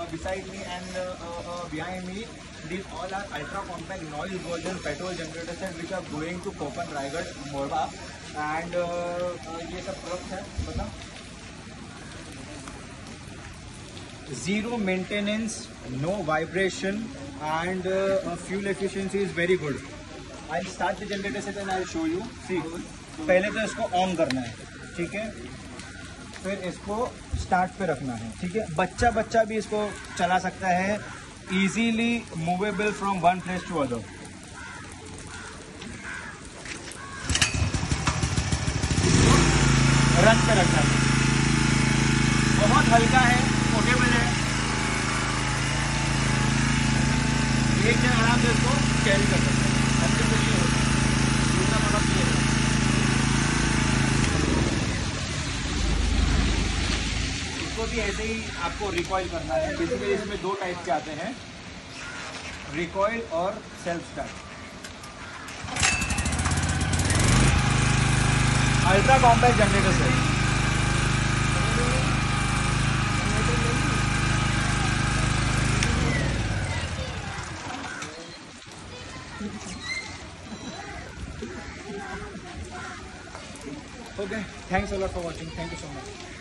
beside me and behind me, these all are ultra compact noise version petrol generator set which are going to Kopan, Raigad, Morba, and ये सब products है बता. Zero maintenance, no vibration, and fuel efficiency is very good. I'll start the generator set and I'll show you. See, पहले तो इसको on करना है, ठीक है, फिर इसको स्टार्ट पे रखना है, ठीक है. बच्चा भी इसको चला सकता है, easily movable from one place to other. Run पे रखना है, बहुत हल्का है, पोर्टेबल है, एक जन आराम से इसको कैरी कर सकते हैं. दूसरा मतलब ये है, इसको भी ऐसे ही आपको रिकॉइल करना है. बेसिकली इसमें दो टाइप के आते हैं, रिकॉइल और self start. Ultra compact generator set. Okay, thanks a lot for watching. Thank you so much.